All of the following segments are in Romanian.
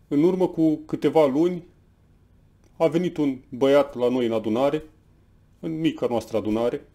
În urmă cu câteva luni a venit un băiat la noi în adunare, în mica noastră adunare,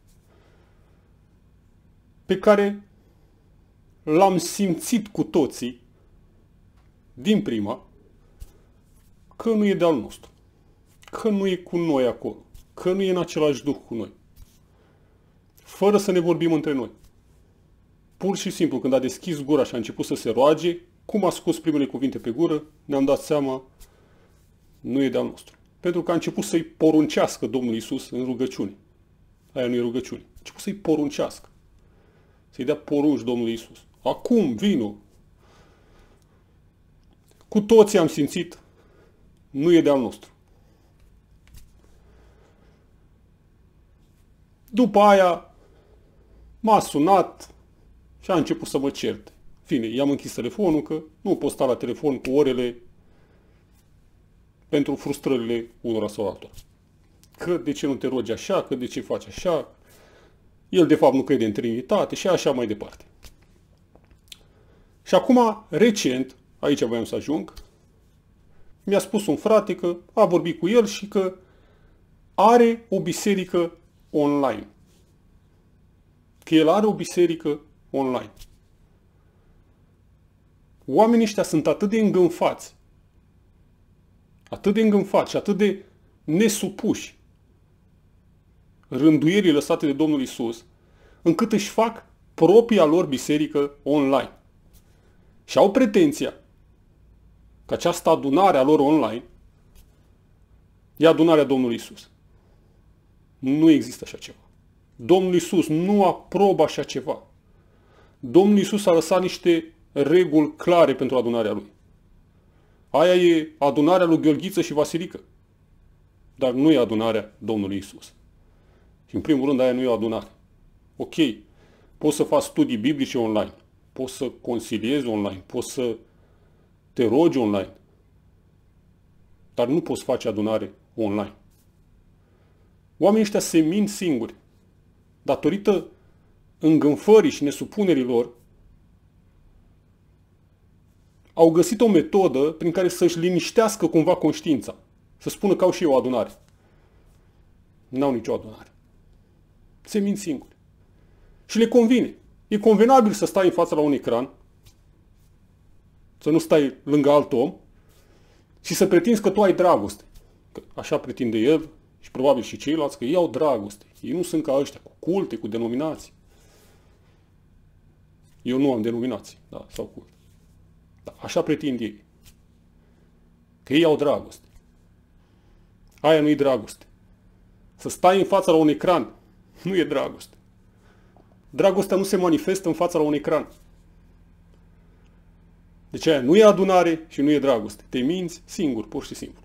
pe care l-am simțit cu toții, din prima, că nu e de-al nostru, că nu e cu noi acolo, că nu e în același duh cu noi, fără să ne vorbim între noi. Pur și simplu, când a deschis gura și a început să se roage, cum a scos primele cuvinte pe gură, ne-am dat seama, nu e de-al nostru. Pentru că a început să-i poruncească Domnul Iisus în rugăciune. Aia nu e rugăciune. A început să-i poruncească. Să-i dea porunci Domnului Iisus. Acum, vino. Cu toții am simțit, nu e de-al nostru. După aia m-a sunat și a început să mă certe. Fine, i-am închis telefonul că nu pot sta la telefon cu orele pentru frustrările unora sau altora. Că de ce nu te rogi așa, că de ce faci așa, el de fapt nu crede în Trinitate și așa mai departe. Și acum, recent, aici voiam să ajung, mi-a spus un frate că a vorbit cu el și că are o biserică online. Că el are o biserică online. Oamenii ăștia sunt atât de îngânfați și atât de nesupuși rânduierii lăsate de Domnul Iisus, încât își fac propria lor biserică online. Și au pretenția că această adunare a lor online e adunarea Domnului Iisus. Nu există așa ceva. Domnul Iisus nu aprobă așa ceva. Domnul Iisus a lăsat niște reguli clare pentru adunarea Lui. Aia e adunarea lui Gheorghiță și Vasilică. Dar nu e adunarea Domnului Iisus. Și în primul rând, aia nu e o adunare. Ok, poți să faci studii biblice online, poți să consiliezi online, poți să te rogi online, dar nu poți face adunare online. Oamenii ăștia se mint singuri. Datorită îngânfării și nesupunerii lor, au găsit o metodă prin care să-și liniștească cumva conștiința. Să spună că au și eu o adunare. N-au nicio adunare. Se mint singuri. Și le convine. E convenabil să stai în fața la un ecran, să nu stai lângă alt om și să pretinzi că tu ai dragoste. Că așa pretinde el și probabil și ceilalți, că ei au dragoste. Ei nu sunt ca ăștia, cu culte, cu denominații. Eu nu am denominații, da, sau culte. Da, așa pretind ei. Că ei au dragoste. Aia nu e dragoste. Să stai în fața la un ecran nu e dragoste. Dragostea nu se manifestă în fața la un ecran. Deci aia nu e adunare și nu e dragoste. Te minți singur, pur și simplu.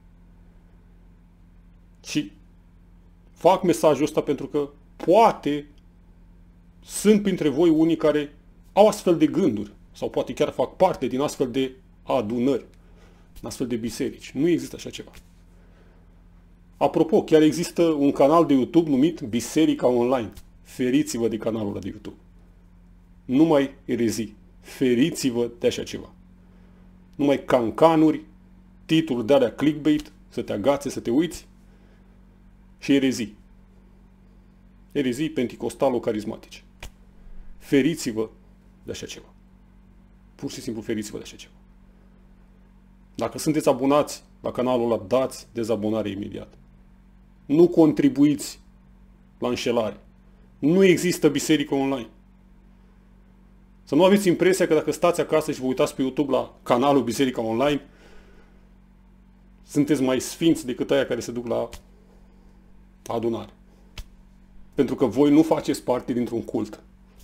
Și fac mesajul ăsta pentru că poate sunt printre voi unii care au astfel de gânduri sau poate chiar fac parte din astfel de adunări, în astfel de biserici. Nu există așa ceva. Apropo, chiar există un canal de YouTube numit Biserica Online. Feriți-vă de canalul ăla de YouTube. Nu mai erezii. Feriți-vă de așa ceva. Numai cancanuri, titluri de-alea clickbait, să te agațe, să te uiți și erezii. Erezii penticostalo-carismatice. Feriți-vă de așa ceva. Pur și simplu feriți-vă de așa ceva. Dacă sunteți abonați la canalul ăla, dați dezabonare imediat. Nu contribuiți la înșelare. Nu există biserică online. Să nu aveți impresia că dacă stați acasă și vă uitați pe YouTube la canalul Biserica Online, sunteți mai sfinți decât aia care se duc la adunare. Pentru că voi nu faceți parte dintr-un cult.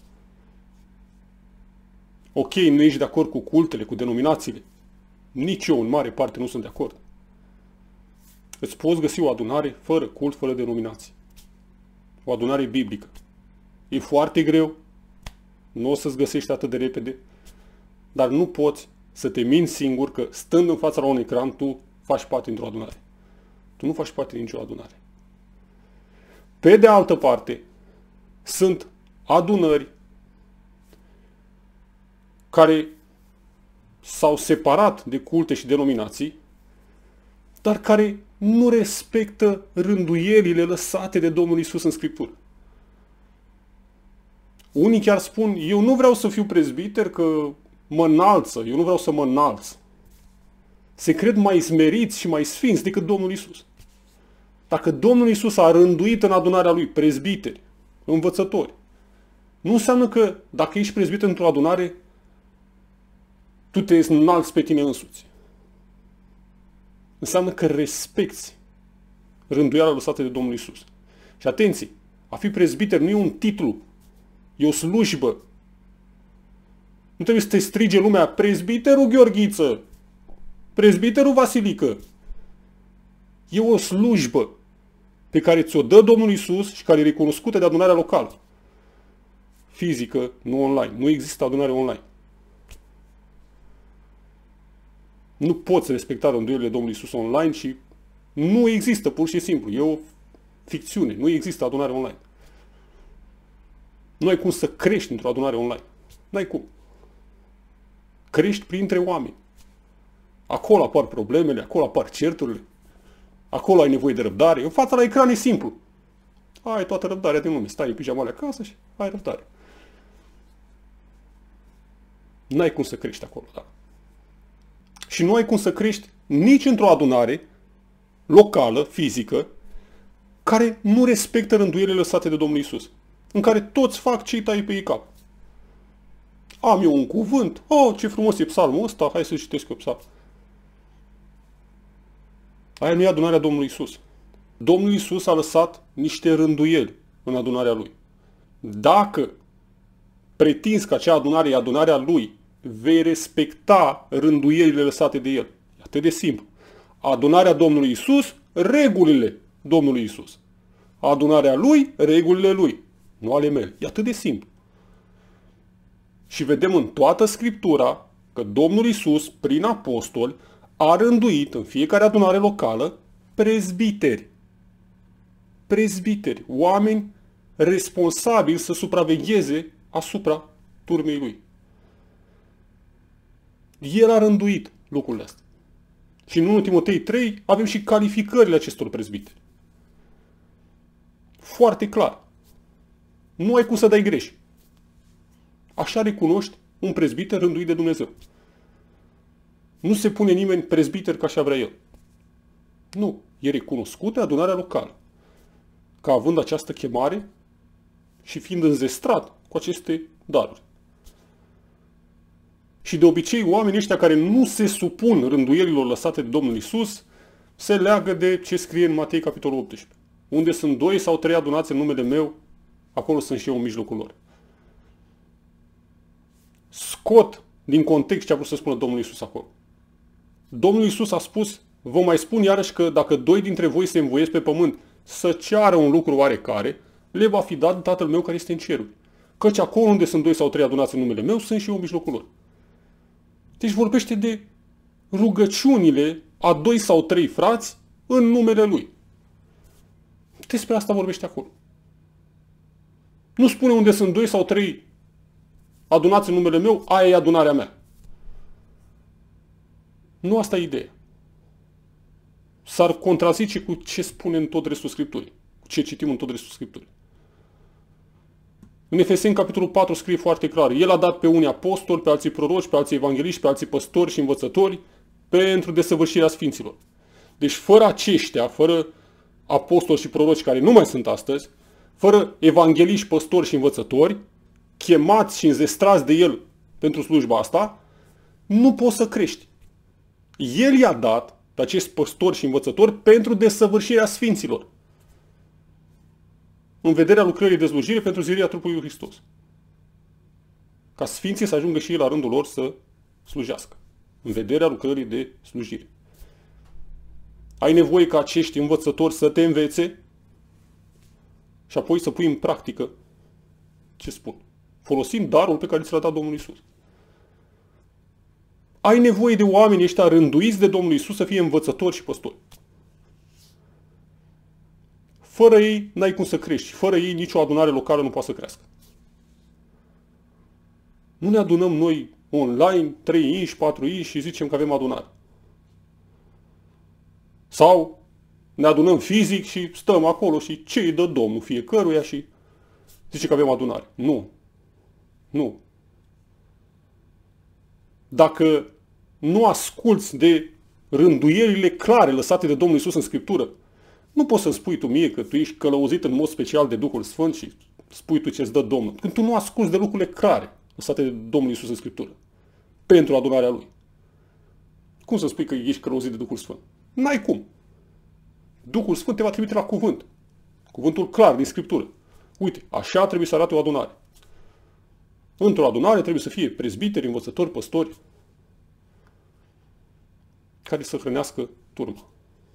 Ok, nu ești de acord cu cultele, cu denominațiile. Nici eu, în mare parte, nu sunt de acord. Îți poți găsi o adunare fără cult, fără denominații. O adunare biblică. E foarte greu, nu o să-ți găsești atât de repede, dar nu poți să te minți singur că stând în fața la un ecran, tu faci parte dintr-o adunare. Tu nu faci parte din nicio adunare. Pe de altă parte, sunt adunări care s-au separat de culte și denominații, dar care nu respectă rânduielile lăsate de Domnul Iisus în Scriptură. Unii chiar spun, eu nu vreau să fiu prezbiter că mă înalță, eu nu vreau să mă înalț. Se cred mai smeriți și mai sfinți decât Domnul Iisus. Dacă Domnul Iisus a rânduit în adunarea Lui prezbiteri, învățători, nu înseamnă că dacă ești prezbiter într-o adunare, tu te înalți pe tine însuți. Înseamnă că respecti rânduiala lăsată de Domnul Iisus. Și atenție, a fi prezbiter nu e un titlu, e o slujbă. Nu trebuie să te strige lumea, prezbiterul Gheorghiță, prezbiterul Vasilică. E o slujbă pe care ți-o dă Domnul Iisus și care e recunoscută de adunarea locală. Fizică, nu online. Nu există adunare online. Nu poți respecta rânduielile Domnului Iisus online și nu există, pur și simplu. E o ficțiune. Nu există adunare online. Nu ai cum să crești într-o adunare online. N-ai cum. Crești printre oameni. Acolo apar problemele, acolo apar certurile. Acolo ai nevoie de răbdare. În fața la ecran e simplu. Ai toată răbdarea din lume. Stai în pijamale acasă și ai răbdare. N-ai cum să crești acolo, da. Și nu ai cum să crești nici într-o adunare locală, fizică, care nu respectă rânduielile lăsate de Domnul Iisus. În care toți fac ce-i taie pe ei cap. Am eu un cuvânt. Oh, ce frumos e psalmul ăsta. Hai să citesc eu psalm. Aia nu e adunarea Domnului Iisus. Domnul Iisus a lăsat niște rânduieli în adunarea Lui. Dacă pretinzi că acea adunare e adunarea Lui, vei respecta rânduielile lăsate de El. E atât de simplu. Adunarea Domnului Iisus, regulile Domnului Iisus. Adunarea Lui, regulile Lui. Nu ale mele. E atât de simplu. Și vedem în toată Scriptura că Domnul Iisus, prin apostoli, a rânduit în fiecare adunare locală prezbiteri. Prezbiteri. Oameni responsabili să supravegheze asupra turmei Lui. El a rânduit lucrurile astea. Și în 1 Timotei 3 avem și calificările acestor prezbiteri. Foarte clar. Nu ai cum să dai greș. Așa recunoști un prezbiter rânduit de Dumnezeu. Nu se pune nimeni prezbiter ca așa vrea el. Nu. E recunoscută adunarea locală. Ca având această chemare și fiind înzestrat cu aceste daruri. Și de obicei oamenii ăștia care nu se supun rânduielilor lăsate de Domnul Iisus se leagă de ce scrie în Matei capitolul 18. Unde sunt 2 sau 3 adunați în numele meu, acolo sunt și eu în mijlocul lor. Scot din context ce a vrut să spună Domnul Iisus acolo. Domnul Iisus a spus, vă mai spun iarăși că dacă 2 dintre voi se învoiesc pe pământ să ceară un lucru oarecare, le va fi dat Tatăl meu care este în ceruri. Căci acolo unde sunt 2 sau 3 adunați în numele meu, sunt și eu în mijlocul lor. Deci vorbește de rugăciunile a 2 sau 3 frați în numele Lui. Despre asta vorbește acolo. Nu spune unde sunt 2 sau 3 adunați în numele meu, aia e adunarea mea. Nu asta e ideea. S-ar contrazice cu ce spune în tot restul Scripturii. Cu ce citim în tot restul Scripturii. În Efeseni, capitolul 4, scrie foarte clar. El a dat pe unii apostoli, pe alții proroci, pe alții evangeliști, pe alții păstori și învățători pentru desăvârșirea sfinților. Deci fără aceștia, fără apostoli și proroci care nu mai sunt astăzi, fără evangeliști, păstori și învățători, chemați și înzestrați de El pentru slujba asta, nu poți să crești. El i-a dat pe acești păstori și învățători pentru desăvârșirea sfinților. În vederea lucrării de slujire pentru zilirea trupului lui Hristos. Ca sfinții să ajungă și ei la rândul lor să slujească. În vederea lucrării de slujire. Ai nevoie ca acești învățători să te învețe și apoi să pui în practică ce spun. Folosind darul pe care ți l-a dat Domnul Iisus. Ai nevoie de oameni ăștia rânduiți de Domnul Iisus să fie învățători și păstori. Fără ei n-ai cum să crești. Fără ei nicio adunare locală nu poate să crească. Nu ne adunăm noi online, 3 inși, 4 inși și zicem că avem adunare. Sau ne adunăm fizic și stăm acolo și ce îi dă Domnul fiecăruia și zice că avem adunare. Nu. Nu. Dacă nu asculți de rânduielile clare lăsate de Domnul Iisus în Scriptură, nu poți să-mi spui tu mie că tu ești călăuzit în mod special de Duhul Sfânt și spui tu ce-ți dă Domnul. Când tu nu asculți de lucrurile clare lăsate de Domnul Iisus în Scriptură pentru adunarea Lui. Cum să spui că ești călăuzit de Duhul Sfânt? N-ai cum. Duhul Sfânt te va trimite la cuvânt. Cuvântul clar din Scriptură. Uite, așa trebuie să arate o adunare. Într-o adunare trebuie să fie prezbiteri, învățători, păstori, care să hrănească turma.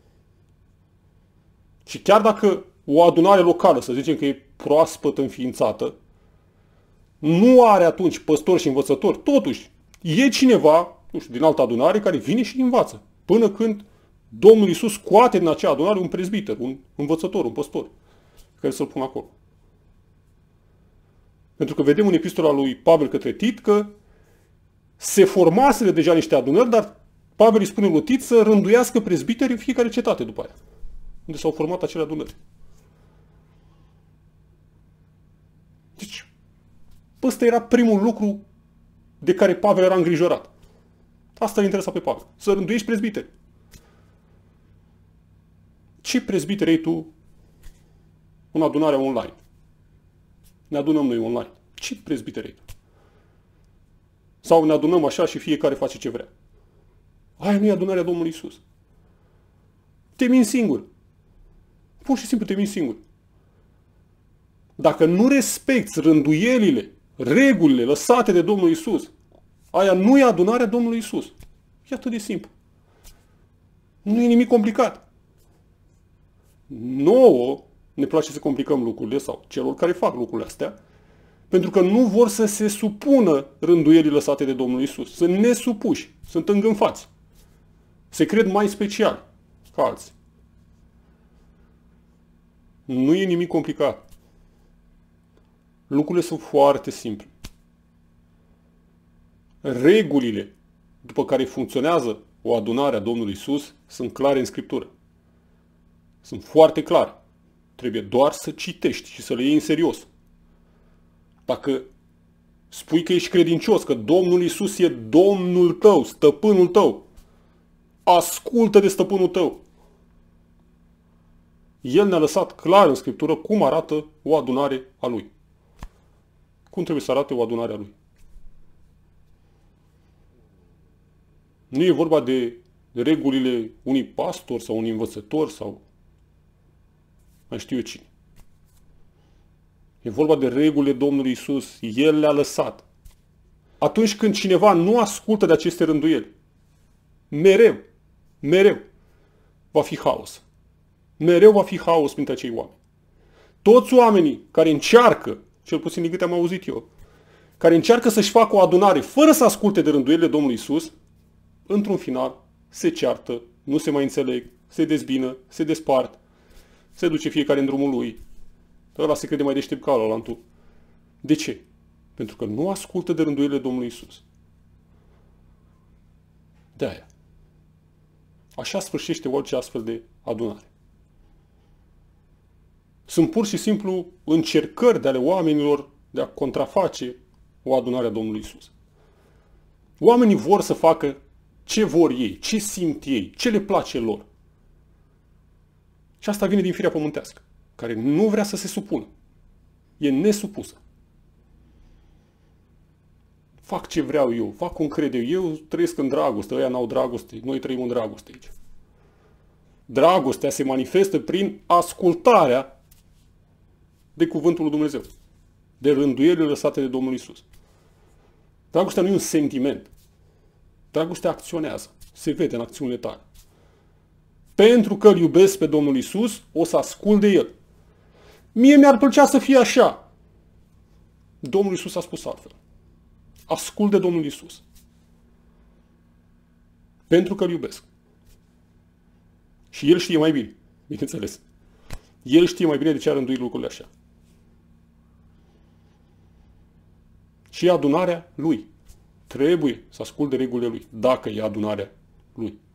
Și chiar dacă o adunare locală, să zicem că e proaspăt înființată, nu are atunci păstori și învățători, totuși e cineva, nu știu, din altă adunare care vine și învață. Până când Domnul Iisus scoate din acea adunare un prezbiter, un învățător, un păstor, care să-l pună acolo. Pentru că vedem în epistola lui Pavel către Tit că se formaseră deja niște adunări, dar Pavel îi spune lui Tit să rânduiască prezbiteri în fiecare cetate după aia, unde s-au format acele adunări. Deci, ăsta era primul lucru de care Pavel era îngrijorat. Asta îl interesa pe Pavel. Să rânduiești prezbiteri. Ce prezbiteri ai tu în adunarea online? Ne adunăm noi online. Ce prezbiteri ai tu? Sau ne adunăm așa și fiecare face ce vrea. Aia nu e adunarea Domnului Iisus. Te minți singur. Pur și simplu te minți singur. Dacă nu respecti rânduielile, regulile lăsate de Domnul Iisus, aia nu e adunarea Domnului Iisus. E atât de simplu. Nu e nimic complicat. Nouă ne place să complicăm lucrurile, sau celor care fac lucrurile astea, pentru că nu vor să se supună rânduielii lăsate de Domnul Iisus. Sunt nesupuși, sunt îngânfați. Se cred mai special ca alții. Nu e nimic complicat. Lucrurile sunt foarte simple. Regulile după care funcționează o adunare a Domnului Iisus sunt clare în Scriptură. Sunt foarte clare. Trebuie doar să citești și să le iei în serios. Dacă spui că ești credincios, că Domnul Iisus e Domnul tău, stăpânul tău, ascultă de stăpânul tău. El ne-a lăsat clar în Scriptură cum arată o adunare a Lui. Cum trebuie să arate o adunare a Lui. Nu e vorba de regulile unui pastor sau unui învățător sau mai știu eu cine. E vorba de regulile Domnului Iisus. El le-a lăsat. Atunci când cineva nu ascultă de aceste rânduieli, mereu va fi haos. Mereu va fi haos printre acei oameni. Toți oamenii care încearcă, cel puțin din câte am auzit eu, care încearcă să-și facă o adunare fără să asculte de rânduielile Domnului Iisus, într-un final se ceartă, nu se mai înțeleg, se dezbină, se despart, se duce fiecare în drumul lui. Ăla se crede mai deștept ca ălalaltul. De ce? Pentru că nu ascultă de rânduielile Domnului Iisus. De-aia. Așa sfârșește orice astfel de adunare. Sunt pur și simplu încercări de ale oamenilor de a contraface o adunare a Domnului Iisus. Oamenii vor să facă ce vor ei, ce simt ei, ce le place lor. Și asta vine din firea pământească, care nu vrea să se supună. E nesupusă. Fac ce vreau eu, fac cum cred eu. Eu trăiesc în dragoste, ăia n-au dragoste, noi trăim în dragoste aici. Dragostea se manifestă prin ascultarea de cuvântul lui Dumnezeu, de rânduielile lăsate de Domnul Iisus. Dragostea nu e un sentiment. Dragostea acționează, se vede în acțiunile tale. Pentru că îl iubesc pe Domnul Iisus, o să ascult de El. Mie mi-ar plăcea să fie așa. Domnul Iisus a spus altfel. Ascult de Domnul Iisus. Pentru că îl iubesc. Și El știe mai bine, bineînțeles. El știe mai bine de ce a rânduit lucrurile așa. Și adunarea Lui trebuie să asculte regulile lui, dacă e adunarea lui.